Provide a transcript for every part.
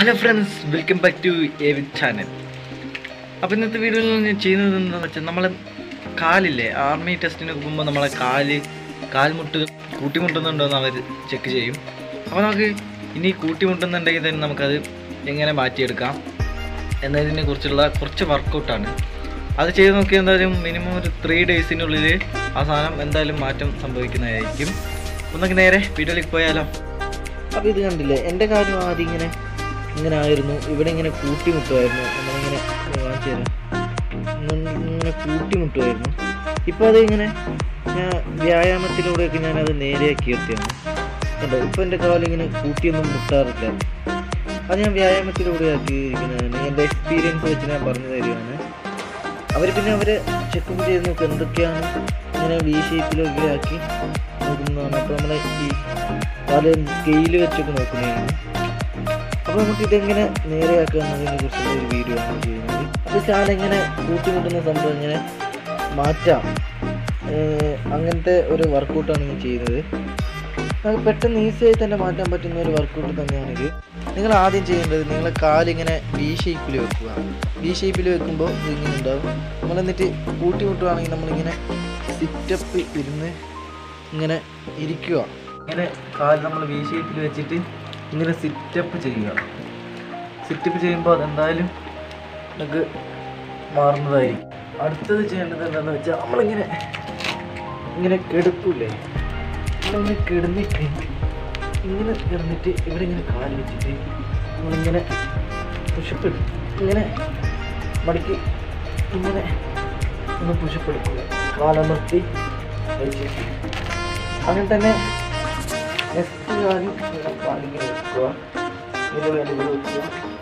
Hello friends, welcome back to Evin channel. അപ്പോൾ ഇന്നത്തെ വീഡിയോയിൽ ഞാൻ ചെയ്യുന്നത് എന്താണെന്ന് വെച്ചാൽ നമ്മൾ കാലില്ലേ ആർമി ടെസ്റ്റിന് പോകുമ്പോൾ നമ്മളെ കാൽമുട്ട് കൂട്ടിമുട്ടുന്നുണ്ടോ എന്ന് അവർ ചെക്ക് ചെയ്യും. അപ്പോൾ നമുക്ക് ഇനി കൂട്ടിമുട്ടുന്നുണ്ടെങ്കിൽ തന്നെ നമുക്കത് എങ്ങനെ മാറ്റിയെടുക്കാം എന്നതിനെ കുറിച്ചുള്ള കുറച്ച് വർക്കൗട്ടാണ്. അത് ചെയ്ത് നോക്കി എന്തായാലും മിനിമം ഒരു 3 ഡേയ്സിനുള്ളിൽ ആ സാധനം എന്തായാലും മാറ്റം സംഭവിക്കുന്നതായിരിക്കും. ഒന്നൊക്കെ നേരെ വീഡിയോയിലേക്ക് പോയാലോ. അപ്പോൾ ഇത് കണ്ടില്ലേ, എൻ്റെ കാര്യം ആദ്യം ഇങ്ങനെ ആയിരുന്നു. ഇവിടെ ഇങ്ങനെ കൂട്ടിമുട്ടുമായിരുന്നു. നമ്മളിങ്ങനെ കാണിച്ചു തരാം, ഇങ്ങനെ കൂട്ടിമുട്ടുമായിരുന്നു. ഇപ്പോൾ അത് ഇങ്ങനെ ഞാൻ വ്യായാമത്തിലൂടെയൊക്കെ ഞാനത് നേരെയാക്കി എടുത്തതാണ് കേട്ടോ. ഇപ്പോൾ എൻ്റെ കാലിങ്ങനെ കൂട്ടിയൊന്നും മുട്ടാറില്ല. അത് ഞാൻ വ്യായാമത്തിലൂടെ ആക്കിയിരിക്കുന്നതാണ്. എൻ്റെ എക്സ്പീരിയൻസ് വെച്ച് ഞാൻ പറഞ്ഞു തരികയാണ്. അവർ ചെക്കപ്പ് ചെയ്ത് നോക്കുക എന്തൊക്കെയാണ് ഇങ്ങനെ വി ഷേപ്പിലൊക്കെ ആക്കി നോക്കുന്നതാണ്. അപ്പോൾ നമ്മളെ ഈ കാല് സ്കെയിൽ വെച്ചൊക്കെ നോക്കുന്നതാണ്. അപ്പോൾ നമുക്കിതെങ്ങനെ നേരെയാക്കുക എന്നതിനെ കുറിച്ചുള്ള ഒരു വീഡിയോ ആണ് ചെയ്യുന്നത്. അത് കാലെങ്ങനെ കൂട്ടിമുട്ടുന്ന സംഭവം എങ്ങനെ മാറ്റാം, അങ്ങനത്തെ ഒരു വർക്കൗട്ടാണ് ഞാൻ ചെയ്യുന്നത്. നമുക്ക് പെട്ടെന്ന് ഈസിയായി തന്നെ മാറ്റാൻ പറ്റുന്ന ഒരു വർക്കൗട്ട് തന്നെയാണിത്. നിങ്ങൾ ആദ്യം ചെയ്യേണ്ടത്, നിങ്ങളെ കാലിങ്ങനെ വി ഷേപ്പിൽ വെക്കുക. വി ഷേപ്പിൽ വെക്കുമ്പോൾ ഇതിങ്ങനെ ഉണ്ടാവും. നമ്മൾ എന്നിട്ട് കൂട്ടിമുട്ടുകയാണെങ്കിൽ നമ്മളിങ്ങനെ സിറ്റപ്പ് ഇരുന്ന് ഇങ്ങനെ ഇരിക്കുക. ഇങ്ങനെ കാല് നമ്മൾ വി ഷേപ്പിൽ വെച്ചിട്ട് ഇങ്ങനെ സിറ്റപ്പ് ചെയ്യുക. സിറ്റപ്പ് ചെയ്യുമ്പോൾ അതെന്തായാലും നമുക്ക് മാറുന്നതായിരിക്കും. അടുത്തത് ചെയ്യേണ്ടത് എന്താണെന്ന് വെച്ചാൽ നമ്മളിങ്ങനെ കിടക്കൂലേ, നമ്മളിങ്ങനെ കിടന്നിട്ട് ഇവിടെ ഇങ്ങനെ കാല് വെച്ചിട്ട് നമ്മളിങ്ങനെ പുഷപ്പ് ഇങ്ങനെ മടക്കി ഇങ്ങനെ ഒന്ന് പുഷപ്പ് എടുക്കുക. കാലമർത്തി വെച്ചിട്ട് അങ്ങനെ തന്നെ നെക്സ്റ്റ് കാലിങ്ങനെ വെക്കുക. ഇതിന് വേണ്ടി വെക്കുക,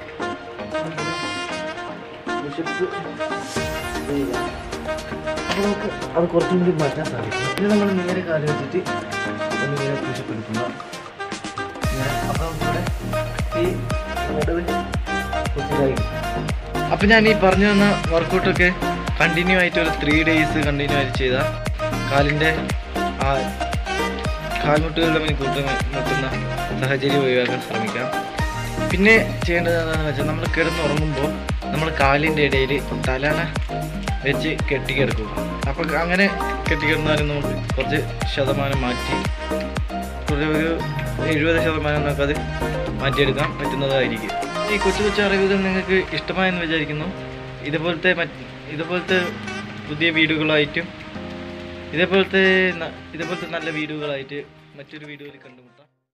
പുഷപ്പ് ചെയ്യുക. അപ്പോൾ നമുക്ക് അത് കുറച്ചും കൂടി മാറ്റാൻ സാധിക്കും. ഇത് നമ്മൾ നേരെ കാല് വെച്ചിട്ട് ഒന്നിങ്ങനെ പുഷപ്പ് എടുക്കുക. അപ്പോൾ നമുക്കിവിടെ ഈ നടുവ് കുറച്ചിതായി. അപ്പോൾ ഞാൻ ഈ പറഞ്ഞു തന്ന വർക്കൗട്ടൊക്കെ കണ്ടിന്യൂ ആയിട്ട് ഒരു 3 ഡേയ്സ് കണ്ടിന്യൂ ആയിട്ട് ചെയ്താൽ കാലിൻ്റെ ആ കാൽമുട്ടുകളുടെ തമ്മിൽ കൂട്ടുമുട്ടുന്ന സാഹചര്യം ഒഴിവാക്കാൻ ശ്രമിക്കാം. പിന്നെ ചെയ്യേണ്ടത് എന്താണെന്ന് വെച്ചാൽ നമ്മൾ കിടന്നുറങ്ങുമ്പോൾ നമ്മൾ കാലിൻ്റെ ഇടയിൽ തലണ വെച്ച് കെട്ടിക്കിടക്കുക. അപ്പോൾ അങ്ങനെ കെട്ടിക്കിടന്നാലും നമുക്ക് കുറച്ച് ശതമാനം മാറ്റി ഒരു 70% നമുക്കത് മാറ്റിയെടുക്കാൻ പറ്റുന്നതായിരിക്കും. ഈ കൊച്ചു അറിവുകൾ നിങ്ങൾക്ക് ഇഷ്ടമായെന്ന് വിചാരിക്കുന്നു. ഇതുപോലത്തെ പുതിയ വീഡിയോകളായിട്ടും ഇതേപോലത്തെ നല്ല വീഡിയോകളായിട്ട് മറ്റൊരു വീഡിയോയിൽ കണ്ടുമുട്ടാം.